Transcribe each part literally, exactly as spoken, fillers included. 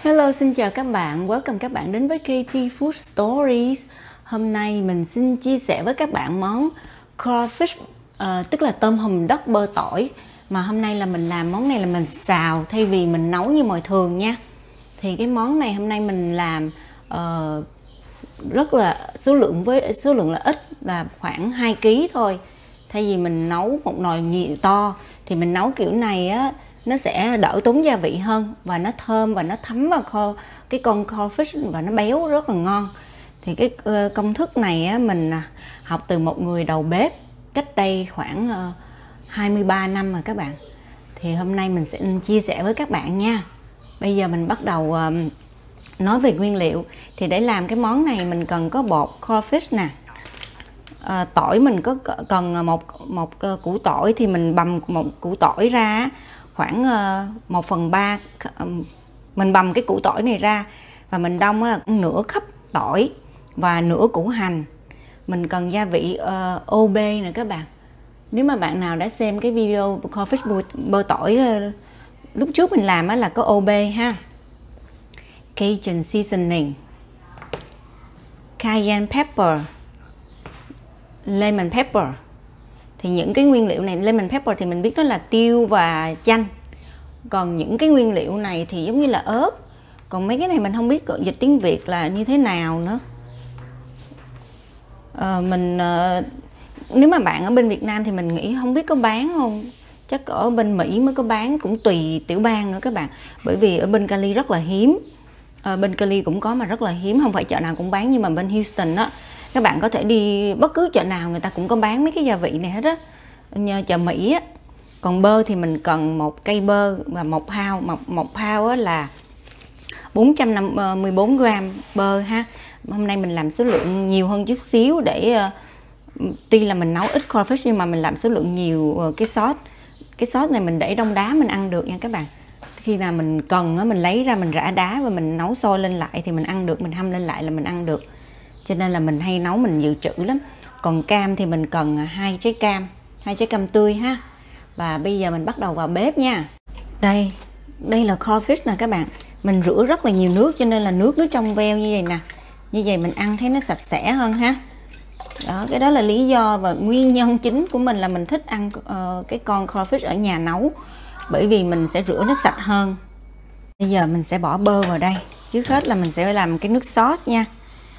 Hello, xin chào các bạn, welcome các bạn đến với ca tê Food Stories. Hôm nay mình xin chia sẻ với các bạn món crawfish, uh, tức là tôm hùm đất bơ tỏi. Mà hôm nay là mình làm món này là mình xào thay vì mình nấu như mọi thường nha. Thì cái món này hôm nay mình làm uh, rất là số lượng với số lượng là ít, là khoảng hai ki lô gam thôi. Thay vì mình nấu một nồi nhiều to thì mình nấu kiểu này á, nó sẽ đỡ tốn gia vị hơn và nó thơm và nó thấm vào kho, cái con crawfish và nó béo rất là ngon. Thì cái uh, công thức này á, mình học từ một người đầu bếp cách đây khoảng uh, hai mươi ba năm rồi các bạn. Thì hôm nay mình sẽ chia sẻ với các bạn nha. Bây giờ mình bắt đầu uh, nói về nguyên liệu. Thì để làm cái món này mình cần có bột crawfish nè. À, tỏi mình có cần một một củ tỏi thì mình bằm một củ tỏi ra khoảng một phần ba, mình bằm cái củ tỏi này ra và mình đông là nửa khắp tỏi và nửa củ hành. Mình cần gia vị uh, ô bê nữa các bạn. Nếu mà bạn nào đã xem cái video crawfish bơ tỏi uh, lúc trước mình làm á, là có ô bê ha, Cajun seasoning, cayenne pepper, lemon pepper. Thì những cái nguyên liệu này, lemon pepper thì mình biết đó là tiêu và chanh. Còn những cái nguyên liệu này thì giống như là ớt. Còn mấy cái này mình không biết dịch tiếng Việt là như thế nào nữa. à, Mình à, nếu mà bạn ở bên Việt Nam thì mình nghĩ không biết có bán không. Chắc ở bên Mỹ mới có bán, cũng tùy tiểu bang nữa các bạn. Bởi vì ở bên Cali rất là hiếm. à, Bên Cali cũng có mà rất là hiếm, không phải chợ nào cũng bán. Nhưng mà bên Houston á, các bạn có thể đi bất cứ chợ nào người ta cũng có bán mấy cái gia vị này hết á, như chợ Mỹ á. Còn bơ thì mình cần một cây bơ và một pound, một, một pound á là bốn trăm năm mươi bốn gram bơ ha. Hôm nay mình làm số lượng nhiều hơn chút xíu để uh, tuy là mình nấu ít crawfish nhưng mà mình làm số lượng nhiều. uh, cái sốt cái sốt này mình để đông đá mình ăn được nha các bạn. Khi nào mình cần á, mình lấy ra mình rã đá và mình nấu sôi lên lại thì mình ăn được, mình hâm lên lại là mình ăn được. Cho nên là mình hay nấu, mình dự trữ lắm. Còn cam thì mình cần hai trái cam, hai trái cam tươi ha. Và bây giờ mình bắt đầu vào bếp nha. Đây, đây là crawfish nè các bạn. Mình rửa rất là nhiều nước cho nên là nước nó trong veo như vậy nè. Như vậy mình ăn thấy nó sạch sẽ hơn ha. Đó, cái đó là lý do và nguyên nhân chính của mình là mình thích ăn uh, cái con crawfish ở nhà nấu. Bởi vì mình sẽ rửa nó sạch hơn. Bây giờ mình sẽ bỏ bơ vào đây. Trước hết là mình sẽ làm cái nước sauce nha.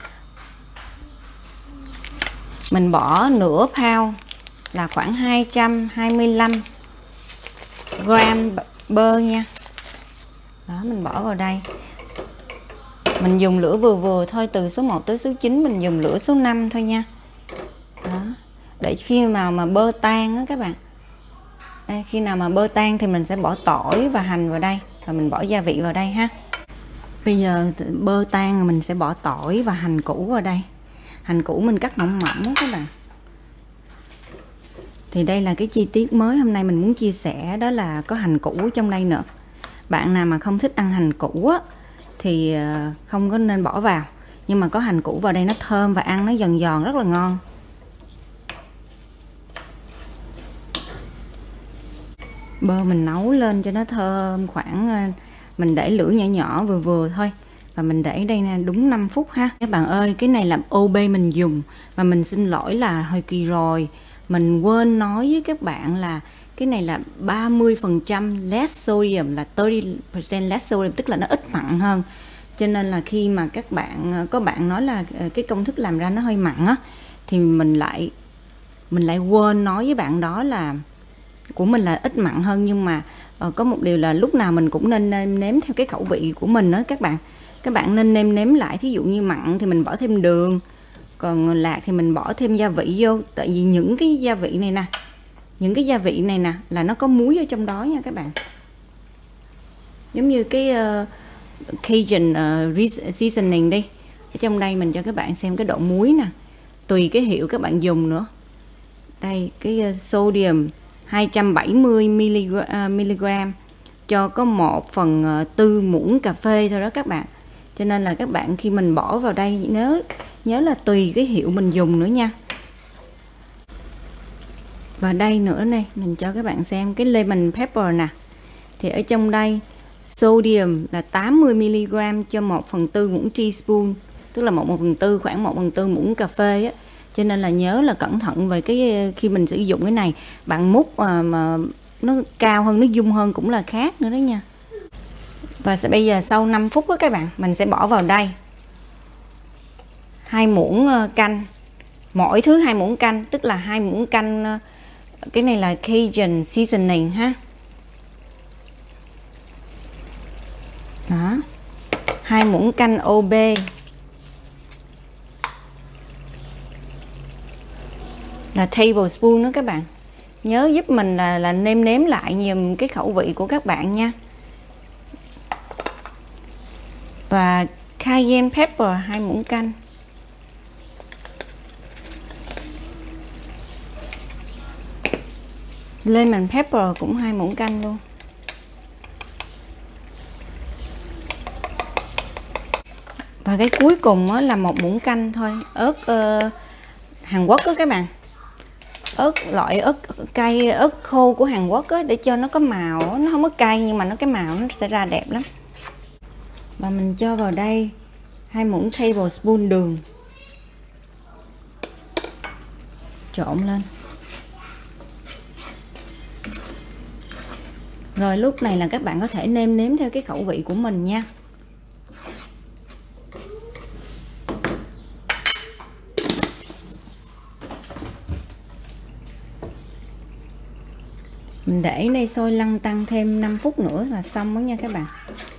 Mình bỏ nửa pound là khoảng hai trăm hai mươi lăm gram bơ nha. Đó, mình bỏ vào đây. Mình dùng lửa vừa vừa thôi, từ số một tới số chín mình dùng lửa số năm thôi nha. Đó. Để khi nào mà bơ tan á các bạn. Đây, khi nào mà bơ tan thì mình sẽ bỏ tỏi và hành vào đây và mình bỏ gia vị vào đây ha. Bây giờ bơ tan mình sẽ bỏ tỏi và hành củ vào đây. Hành củ mình cắt mỏng mỏng đó các bạn. Thì đây là cái chi tiết mới hôm nay mình muốn chia sẻ, đó là có hành củ trong đây nữa. Bạn nào mà không thích ăn hành củ á, thì không có nên bỏ vào. Nhưng mà có hành củ vào đây nó thơm và ăn nó giòn giòn rất là ngon. Bơ mình nấu lên cho nó thơm khoảng, mình để lửa nhỏ nhỏ vừa vừa thôi. Và mình để đây nè đúng năm phút ha. Các bạn ơi, cái này là ô bê mình dùng. Và mình xin lỗi là hồi kỳ rồi mình quên nói với các bạn là cái này là ba mươi phần trăm less sodium, là ba mươi phần trăm less sodium, tức là nó ít mặn hơn. Cho nên là khi mà các bạn, có bạn nói là cái công thức làm ra nó hơi mặn á, thì mình lại mình lại quên nói với bạn đó là của mình là ít mặn hơn. Nhưng mà uh, có một điều là lúc nào mình cũng nên nêm nếm theo cái khẩu vị của mình đó các bạn. Các bạn nên nêm nếm lại, thí dụ như mặn thì mình bỏ thêm đường, còn lạc thì mình bỏ thêm gia vị vô. Tại vì những cái gia vị này nè, những cái gia vị này nè là nó có muối ở trong đó nha các bạn. Giống như cái uh, Cajun uh, seasoning đi, ở trong đây mình cho các bạn xem cái độ muối nè, tùy cái hiệu các bạn dùng nữa. Đây, cái uh, sodium hai trăm bảy mươi mi li gam cho có một phần uh, tư muỗng cà phê thôi đó các bạn. Cho nên là các bạn khi mình bỏ vào đây nhớ nhớ là tùy cái hiệu mình dùng nữa nha. Và đây nữa này, mình cho các bạn xem cái lemon pepper nè. Thì ở trong đây Sodium là tám mươi mi-li-gam cho một phần tư muỗng teaspoon, tức là một phần tư khoảng một phần tư muỗng cà phê á. Cho nên là nhớ là cẩn thận về cái khi mình sử dụng cái này. Bạn múc mà, mà nó cao hơn, nó dung hơn cũng là khác nữa đó nha. Và bây giờ sau năm phút đó các bạn, mình sẽ bỏ vào đây hai muỗng canh, mỗi thứ hai muỗng canh, tức là hai muỗng canh. Cái này là Cajun seasoning ha. Đó, hai muỗng canh ô bê là tablespoon đó các bạn. Nhớ giúp mình là là nêm nếm lại nhiều cái khẩu vị của các bạn nha. Và cayenne pepper hai muỗng canh. Lemon pepper cũng hai muỗng canh luôn. Và cái cuối cùng đó là một muỗng canh thôi, ớt uh, Hàn Quốc đó các bạn. Ớt loại ớt cay, ớt khô của Hàn Quốc á, để cho nó có màu, nó không có cay nhưng mà nó cái màu nó sẽ ra đẹp lắm. Và mình cho vào đây hai muỗng tablespoon đường. Trộn lên. Rồi lúc này là các bạn có thể nêm nếm theo cái khẩu vị của mình nha. Mình để đây sôi lăn tăn thêm năm phút nữa là xong đó nha các bạn.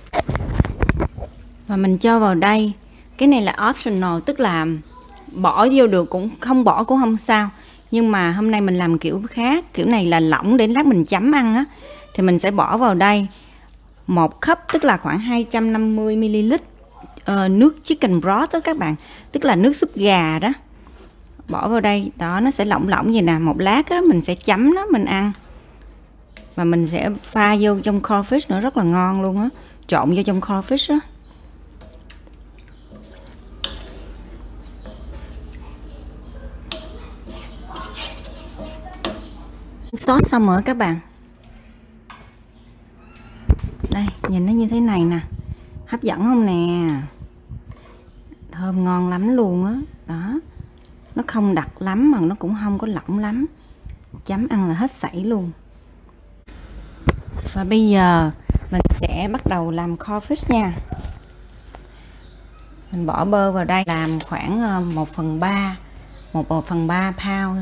Và mình cho vào đây, cái này là optional, tức là bỏ vô được cũng không bỏ cũng không sao. Nhưng mà hôm nay mình làm kiểu khác, kiểu này là lỏng để lát mình chấm ăn á. Thì mình sẽ bỏ vào đây một cup, tức là khoảng hai trăm năm mươi mi-li-lít uh, nước chicken broth đó các bạn, tức là nước súp gà đó. Bỏ vào đây, đó nó sẽ lỏng lỏng vậy nè, một lát á mình sẽ chấm nó mình ăn. Và mình sẽ pha vô trong crawfish nữa, rất là ngon luôn á, trộn vô trong crawfish đó. Sốt xong rồi các bạn. Đây, nhìn nó như thế này nè. Hấp dẫn không nè. Thơm ngon lắm luôn á. Đó. Đó. Nó không đặc lắm mà nó cũng không có lỏng lắm. Chấm ăn là hết sảy luôn. Và bây giờ mình sẽ bắt đầu làm crawfish nha. Mình bỏ bơ vào đây, làm khoảng một phần ba, một phần ba pound.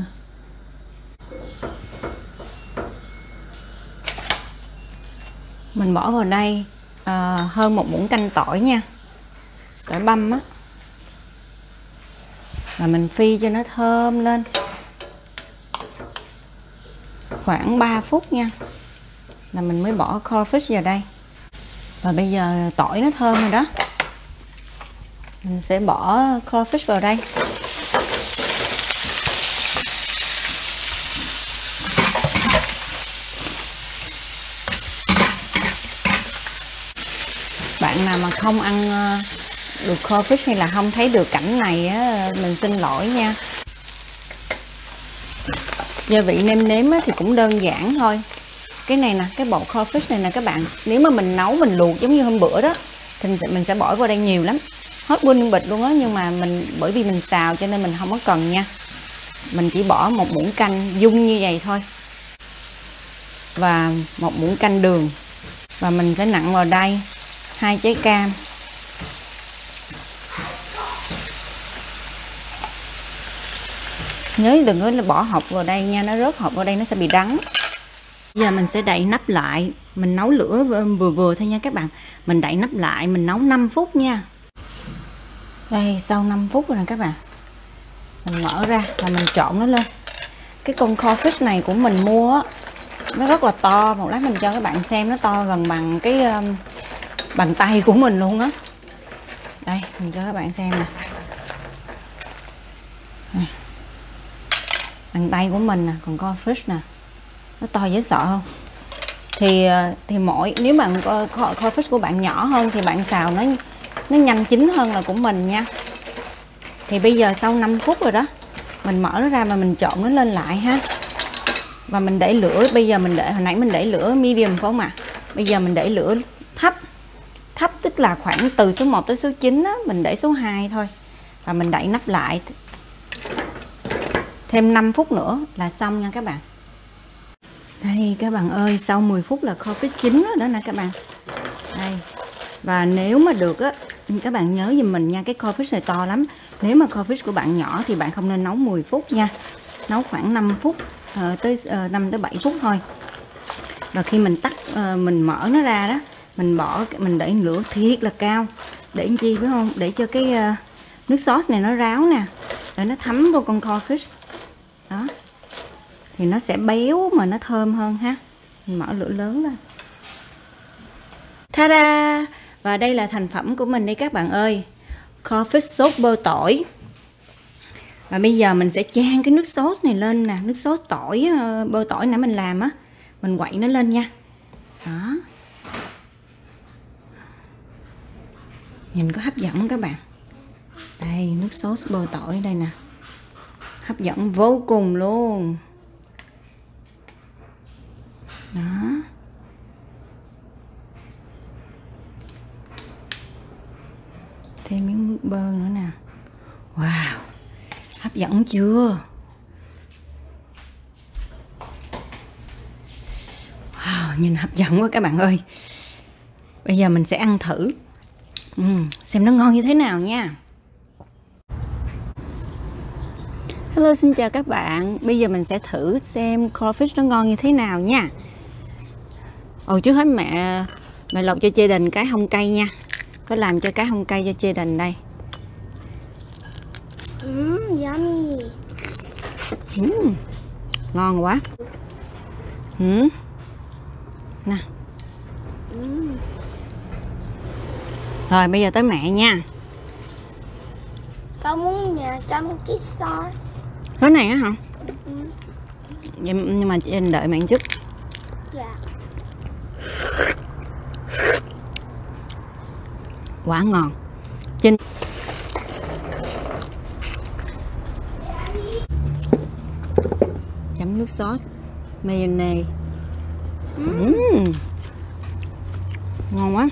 Mình bỏ vào đây uh, hơn một muỗng canh tỏi nha, tỏi băm á. Và mình phi cho nó thơm lên khoảng ba phút nha, là mình mới bỏ crawfish vào đây. Và bây giờ tỏi nó thơm rồi đó, mình sẽ bỏ crawfish vào đây. Bạn nào mà không ăn được crawfish hay là không thấy được cảnh này á, mình xin lỗi nha. Gia vị nêm nếm thì cũng đơn giản thôi. Cái này nè, cái bộ crawfish này nè các bạn, nếu mà mình nấu mình luộc giống như hôm bữa đó thì mình sẽ, mình sẽ bỏ vào đây nhiều lắm, hết quân bịch luôn á. Nhưng mà mình bởi vì mình xào cho nên mình không có cần nha. Mình chỉ bỏ một muỗng canh dung như vậy thôi, và một muỗng canh đường. Và mình sẽ nặn vào đây hai trái cam. Nhớ đừng có bỏ hột vào đây nha, nó rớt hột vào đây nó sẽ bị đắng. Giờ mình sẽ đậy nắp lại, mình nấu lửa vừa vừa thôi nha các bạn. Mình đậy nắp lại, mình nấu năm phút nha. Đây, sau năm phút rồi nè các bạn. Mình mở ra và mình trộn nó lên. Cái con crawfish này của mình mua á, nó rất là to. Một lát mình cho các bạn xem, nó to gần bằng cái um, bàn tay của mình luôn á. Đây, mình cho các bạn xem nè. Này. Bàn tay của mình nè, còn crawfish nè, nó to dễ sợ không? Thì thì mỗi nếu mà crawfish của bạn nhỏ hơn thì bạn xào nó nó nhanh chín hơn là của mình nha. Thì bây giờ sau năm phút rồi đó, mình mở nó ra mà mình trộn nó lên lại ha. Và mình để lửa, bây giờ mình để hồi nãy mình để lửa medium phải không ạ? Bây giờ mình để lửa thấp tức là khoảng từ số một tới số chín á, mình để số hai thôi. Và mình đậy nắp lại. Thêm năm phút nữa là xong nha các bạn. Đây các bạn ơi, sau mười phút là crawfish chín đó, đó nè các bạn. Đây. Và nếu mà được á, các bạn nhớ giùm mình nha, cái crawfish này to lắm. Nếu mà crawfish của bạn nhỏ thì bạn không nên nấu mười phút nha. Nấu khoảng năm phút uh, tới uh, năm tới bảy phút thôi. Và khi mình tắt uh, mình mở nó ra đó, mình bỏ mình đẩy lửa thiệt là cao. Để làm chi biết không? Để cho cái uh, nước sauce này nó ráo nè, để nó thấm vô con crawfish. Đó. Thì nó sẽ béo mà nó thơm hơn ha. Mình mở lửa lớn lên. Ta-da! Và đây là thành phẩm của mình đây các bạn ơi. Crawfish sốt bơ tỏi. Và bây giờ mình sẽ chan cái nước sốt này lên nè. Nước sốt tỏi, bơ tỏi nãy mình làm á. Mình quậy nó lên nha. Đó. Nhìn có hấp dẫn không các bạn? Đây, nước sốt bơ tỏi đây nè. Hấp dẫn vô cùng luôn. Đó. Thêm miếng nước bơ nữa nè. Wow, hấp dẫn chưa? Wow, nhìn hấp dẫn quá các bạn ơi. Bây giờ mình sẽ ăn thử. uhm, Xem nó ngon như thế nào nha. Hello, xin chào các bạn. Bây giờ mình sẽ thử xem crawfish nó ngon như thế nào nha. Ồ, trước hết mẹ mẹ lọc cho Jaden cái hông cây nha. Có làm cho cái hông cây cho Jaden đây. Mm, yummy. Mm, ngon quá. Mm. Nè. Mm. Rồi bây giờ tới mẹ nha. Con muốn nhà trong cái sauce. Cái này á hả? Ừ. Nhưng mà Jaden đợi mẹ chút. Dạ. Quá ngon. Trên chấm nước sốt mayonnaise. Mm. Uhm. Ngon quá.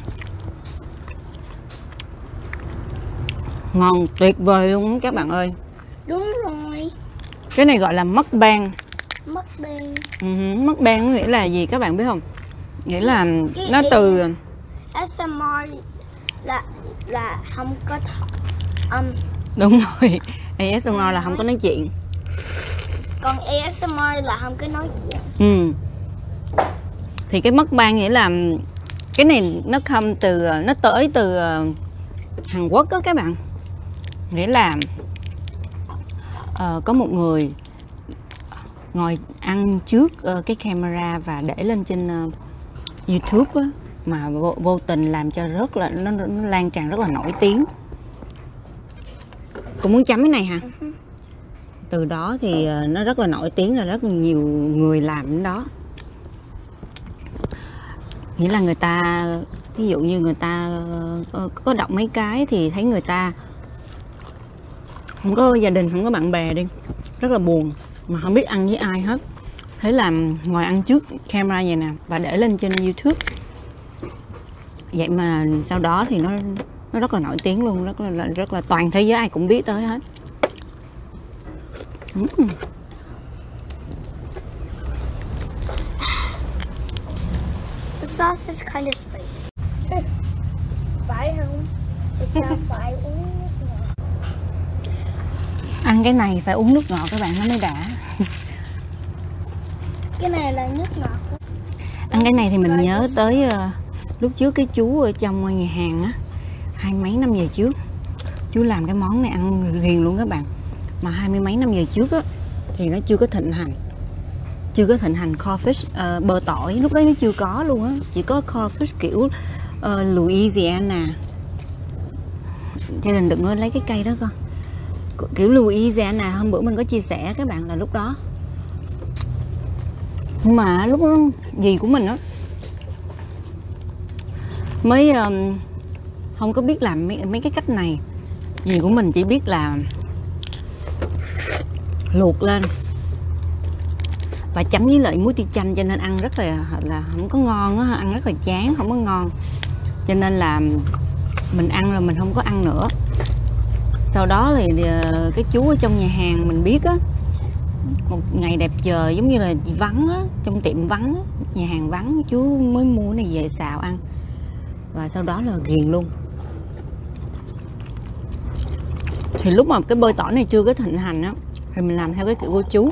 Ngon tuyệt vời luôn các bạn ơi. Đúng rồi. Cái này gọi là mukbang. Mukbang. Uh-huh. Mukbang nghĩa là gì các bạn biết không? Nghĩa là Cái nó từ a ét em rờ là là không có âm. Um, đúng rồi. a ét em rờ là không có nói chuyện. Còn a ét em rờ là không có nói chuyện. Ừ. Thì cái mukbang nghĩa là cái này nó không từ nó tới từ Hàn Quốc đó các bạn. Nghĩa là uh, có một người ngồi ăn trước uh, cái camera và để lên trên uh, YouTube á, mà vô, vô tình làm cho rất là nó, nó lan tràn rất là nổi tiếng. Cũng muốn chấm cái này hả? Uh-huh. Từ đó thì uh, nó rất là nổi tiếng, là rất là nhiều người làm đến đó. Nghĩa là người ta, ví dụ như người ta uh, có đọc mấy cái thì thấy người ta không có gia đình, không có bạn bè đi, rất là buồn mà không biết ăn với ai hết. Thế là ngồi ăn trước camera vậy nè và để lên trên YouTube. Vậy mà sau đó thì nó nó rất là nổi tiếng luôn, rất là rất là toàn thế giới ai cũng biết tới hết. Mm. The sauce is kind of spicy. Phải không? It's phải uống nước ngọt. Ăn cái này phải uống nước ngọt các bạn, nó mới đã. Cái này là nước ngọt đó. Ăn cái này thì mình nhớ tới uh, lúc trước cái chú ở trong nhà hàng á, hai mấy năm về trước, chú làm cái món này ăn ghiền luôn các bạn. Mà hai mươi mấy năm về trước á thì nó chưa có thịnh hành, chưa có thịnh hành crawfish uh, bơ tỏi, lúc đấy nó chưa có luôn á, chỉ có crawfish kiểu uh, Louisiana. Cho nên đừng có lấy cái cây đó con, kiểu Louisiana hôm bữa mình có chia sẻ các bạn là lúc đó. Nhưng mà lúc đó dì của mình á mới um, không có biết làm mấy, mấy cái cách này. Dì của mình chỉ biết là luộc lên và chấm với lại muối tiêu chanh, cho nên ăn rất là là không có ngon á, ăn rất là chán, không có ngon. Cho nên là mình ăn rồi mình không có ăn nữa. Sau đó thì cái chú ở trong nhà hàng mình biết á, một ngày đẹp trời giống như là vắng á, trong tiệm vắng á, nhà hàng vắng, chú mới mua cái này về xào ăn. Và sau đó là ghiền luôn. Thì lúc mà cái bơ tỏi này chưa có thịnh hành á, thì mình làm theo cái kiểu của chú.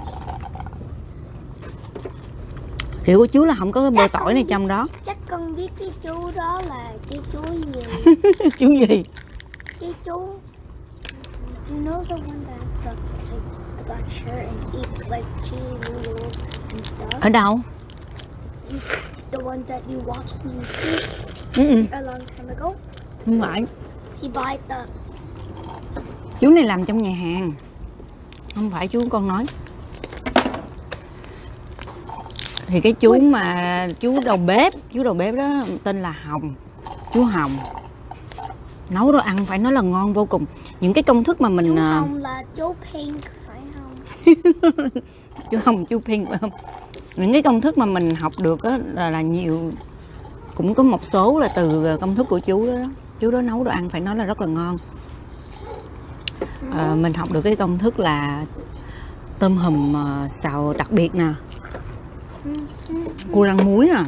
Kiểu của chú là không có cái bơ tỏi này trong đó. Chắc con biết cái chú đó là cái chú gì. Chú gì? Cái chú, you know the one that's got like the black shirt and eats like cheese noodles and stuff. Ở đâu? You, the one that you watched on Ừ, ừ. a long time ago. Không phải. He buys the. Chú này làm trong nhà hàng. Không phải chú con nói. Thì cái chú mà chú đầu bếp, chú đầu bếp đó tên là Hồng. Chú Hồng. Nấu đồ ăn phải nói là ngon vô cùng. Những cái công thức mà mình... Chú Hồng là chú Pink phải không? Chú Hồng, chú Pink phải không? Những cái công thức mà mình học được á là, là nhiều. Cũng có một số là từ công thức của chú đó. Chú đó nấu đồ ăn phải nói là rất là ngon. À, mình học được cái công thức là tôm hùm uh, xào đặc biệt nè, cua rang muối nè.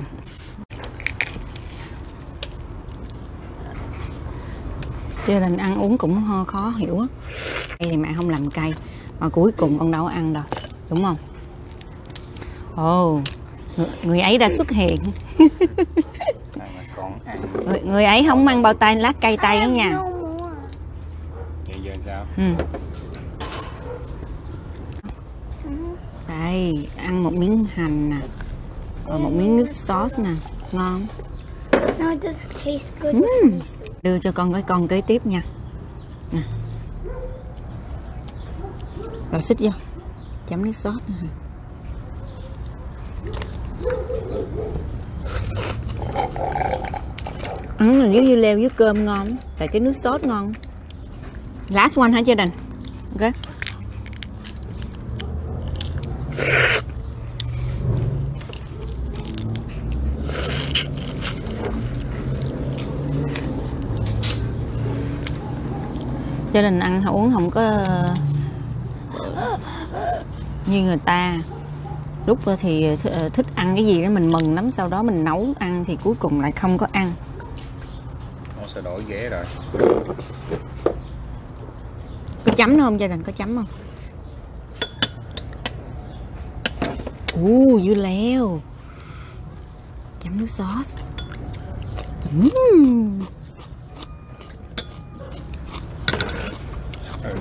Cho nên ăn uống cũng khó hiểu á. Đây thì mẹ không làm cay, mà cuối cùng con đâu có ăn đâu, đúng không? Ồ, oh, người, người ấy đã xuất hiện. người, người ấy không mang bao tay lá cay tay đó nha. Vậy giờ sao? Ừ. Đây, ăn một miếng hành nè, và một miếng nước sauce nè, ngon. No, it doesn't taste good. Mm. Đưa cho con cái con kế tiếp nha. Nè. Rồi xích vô, chấm nước sốt nè. Ăn là giống như leo với cơm ngon, tại cái nước sốt ngon. Last one hả gia đình? Ok. Gia đình ăn uống không có như người ta. Lúc thì thích ăn cái gì đó mình mừng lắm, sau đó mình nấu ăn thì cuối cùng lại không có ăn. Nó sẽ đổi ghế rồi. Có chấm nữa không gia đình, có chấm không? Ú, dưa leo. Chấm nước sốt. Uhm. Ừ.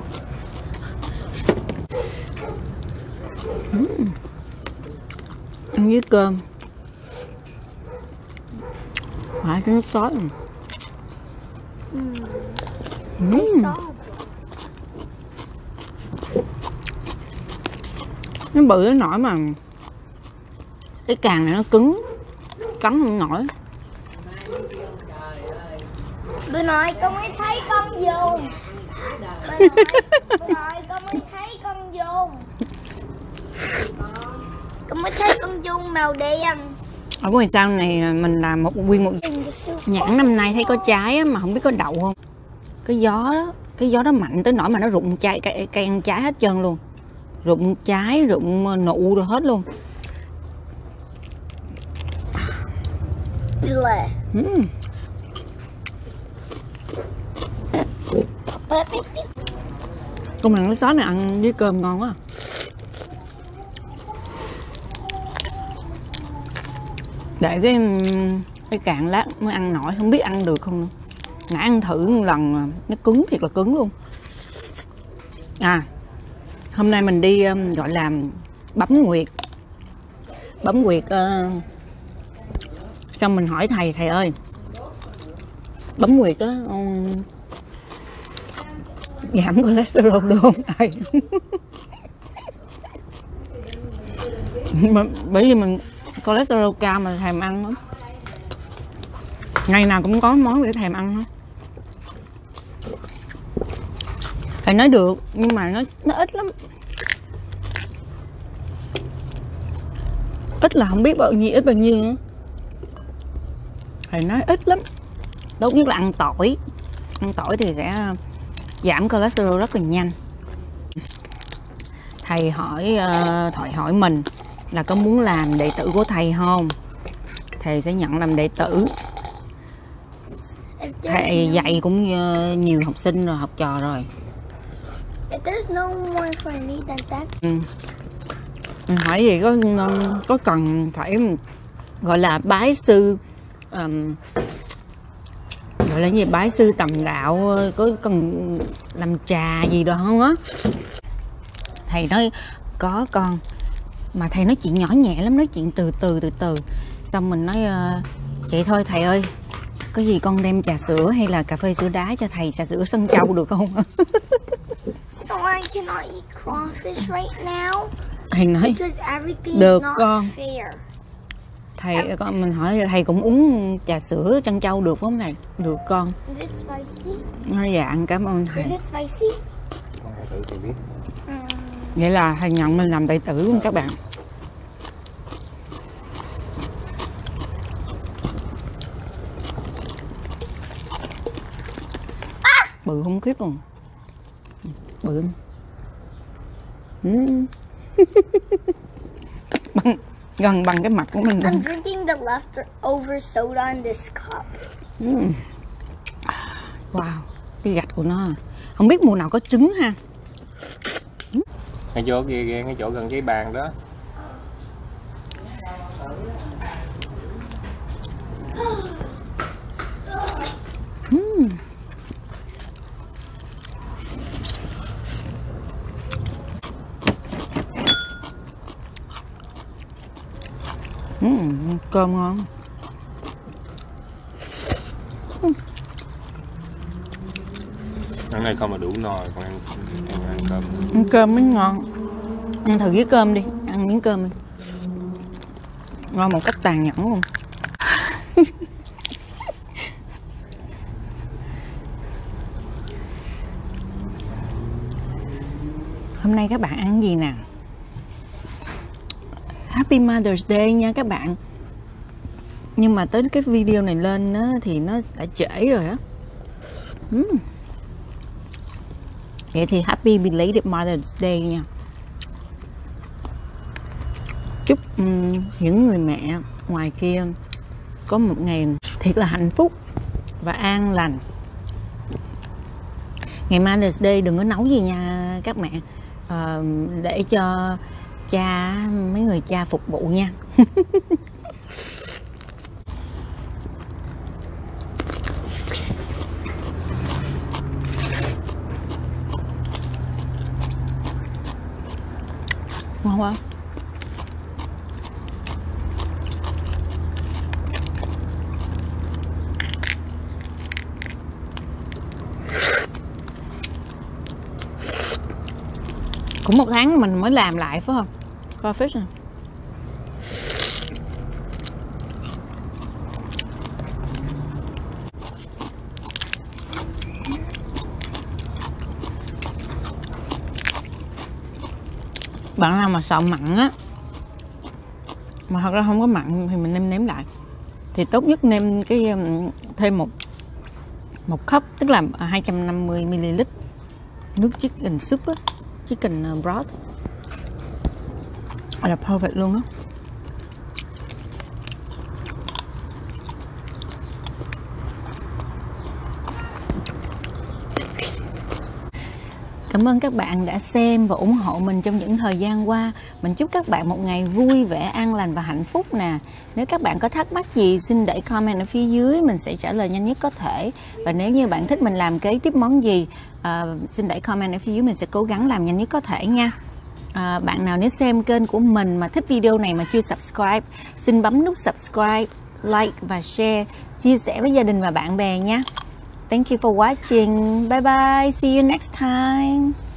Uhm. Ăn với cơm. Phải cái nước sốt này. Mm. Uhm. Nó bự đến nỗi mà cái càng này nó cứng, cắn không nổi. Bữa nói con mới thấy con dùng. Bữa nói, bữa nói con mới thấy con dùng. Con mới thấy con dùng màu đen. Ở ngoài sau này mình làm một nguyên một nhãn năm nay thấy có trái á, mà không biết có đậu không. Cái gió đó, cái gió đó mạnh tới nỗi mà nó rụng trái, cây, cây ăn trái hết trơn luôn. Rụng trái, rụng nụ rồi hết luôn. Mm. Công nhận cái sốt này ăn với cơm ngon quá. Để cái cái cạn lát mới ăn nổi, không biết ăn được không. Nãy ăn thử một lần mà nó cứng thiệt là cứng luôn. À, hôm nay mình đi um, gọi là bấm nguyệt. Bấm nguyệt uh, xong mình hỏi thầy, thầy ơi, bấm nguyệt á um, giảm cholesterol được không thầy? Bởi vì mình cholesterol cao mà thèm ăn lắm. Ngày nào cũng có món để thèm ăn hết. Thầy nói được nhưng mà nó nó ít lắm. Ít là không biết bao nhiêu, ít bao nhiêu nữa. Thầy nói ít lắm. Tốt nhất là ăn tỏi. ăn tỏi thì sẽ giảm cholesterol rất là nhanh. Thầy hỏi uh, Thoại hỏi mình là có muốn làm đệ tử của thầy không? Thầy sẽ nhận làm đệ tử. Thầy dạy cũng uh, nhiều học sinh rồi, học trò rồi. If there's no more for me than that. Ừ. Mình hỏi gì có có cần phải gọi là bái sư, um, gọi là gì, bái sư tầm đạo, có cần làm trà gì đó không á? Thầy nói có con, mà thầy nói chuyện nhỏ nhẹ lắm, nói chuyện từ từ từ từ. Xong mình nói uh, vậy thôi thầy ơi, có gì con đem trà sữa hay là cà phê sữa đá cho thầy, trà sữa sân châu được không? So I cannot eat crawfish right now. Thầy nói Because everything được is not con. fair. Thầy con mình hỏi thầy cũng uống trà sữa trân châu được không này? Được con. Is it spicy? Nói dạ cảm ơn thầy. Is it spicy? Con hãy thử thì biết. Um, Vậy là thầy nhận mình làm đệ tử luôn các bạn. Bự không khiếp luôn. Bự. Mm. bằng, gần bằng cái mặt của mình. I'm drinking the leftover soda in this cup. Mm. Wow, cái gạch của nó không biết mùa nào có trứng ha. Ngay chỗ kia kìa, ngay chỗ gần cái bàn đó. Mm. Mm, cơm ngon. Ăn này không mà đủ no, còn ăn, ăn, ăn cơm. Ăn cơm mới ngon. Ăn thử với cơm đi, ăn miếng cơm đi. Ngon một cách tàn nhẫn luôn. Hôm nay các bạn ăn gì nè? Happy Mother's Day nha các bạn. Nhưng mà tới cái video này lên á, thì nó đã trễ rồi á. uhm. Vậy thì Happy Belated Mother's Day nha. Chúc um, những người mẹ ngoài kia có một ngày thiệt là hạnh phúc và an lành. Ngày Mother's Day đừng có nấu gì nha các mẹ, uh, để cho cha, mấy người cha phục vụ nha. Ngon không? Cũng một tháng mình mới làm lại phải không? Crawfish nè. Bạn nào mà sợ mặn á, mà thật ra không có mặn thì mình nêm nếm lại. Thì tốt nhất nêm cái thêm một một cup, tức là hai trăm năm mươi mi li lít nước chicken soup á, chicken broth là perfect luôn á. Cảm ơn các bạn đã xem và ủng hộ mình trong những thời gian qua. Mình chúc các bạn một ngày vui vẻ, an lành và hạnh phúc nè. Nếu các bạn có thắc mắc gì xin để comment ở phía dưới, mình sẽ trả lời nhanh nhất có thể. Và nếu như bạn thích mình làm kế tiếp món gì, uh, xin để comment ở phía dưới, mình sẽ cố gắng làm nhanh nhất có thể nha. Uh, bạn nào nếu xem kênh của mình mà thích video này mà chưa subscribe, xin bấm nút subscribe, like và share, chia sẻ với gia đình và bạn bè nha. Thank you for watching. Bye bye. See you next time.